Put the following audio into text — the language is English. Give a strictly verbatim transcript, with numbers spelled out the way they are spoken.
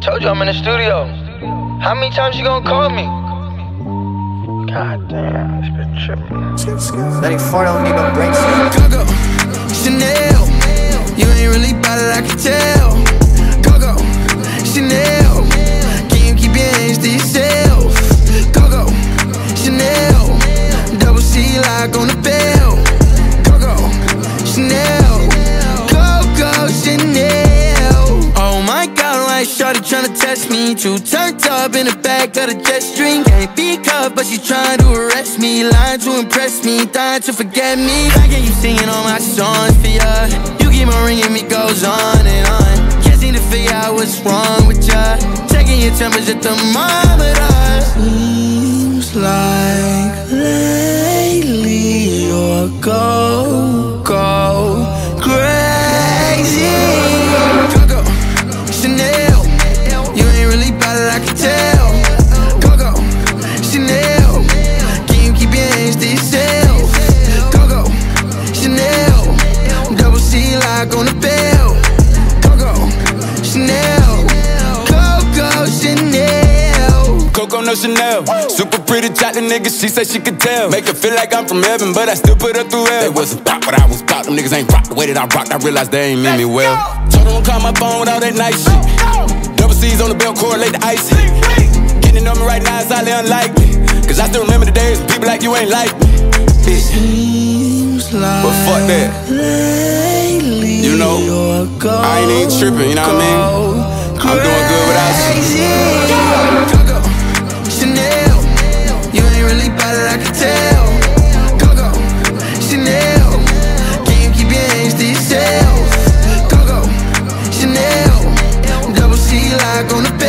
Told you I'm in the studio. How many times you gonna call me? God damn, it's been tripping. ninety-four don't need no brakes. Coco, Chanel, you ain't really bout it, I can tell. Coco, Chanel, can you keep your hands to yourself? Coco, Chanel, double C lock on the bell. Coco, Chanel, Coco, Chanel. Oh my God, like shorty tryna test me. Too turned up in the back of the jet stream. Can't be cuffed, but she trying to arrest me. Lying to impress me, dying to forget me. I get you singing all my songs for ya. You keep on ringing me, goes on and on. Can't seem to figure out what's wrong with ya. Checking your temperature thermometer. Seems like lately you're go, go crazy. Coco, Chanel, you ain't really bout it, I can tell. Coco, Chanel, can you keep your hands to yourself? Coco, Chanel, double C lock on the bell. Coco, Chanel, Coco, Chanel. Coco, no Chanel. Super pretty chocolate nigga, she said she could tell. Make her feel like I'm from heaven, but I still put her through hell. They wasn't pop, but I was pop. Them niggas ain't rock the way that I rocked. I realized they ain't mean me well. Told them don't call my phone with all that nice shit. Double C's on the belt, correlate the ice hit. Getting on me right now is highly unlikely. Cause I still remember the days when people like you ain't like me. Bitch. Seems like but fuck that. You know, I ain't even tripping, you know what I mean? I'm doing good without you. Coco, Chanel, you ain't really bout it, I can tell. Coco, Chanel, can you keep your hands to yourself? Coco, Chanel, double C lock on the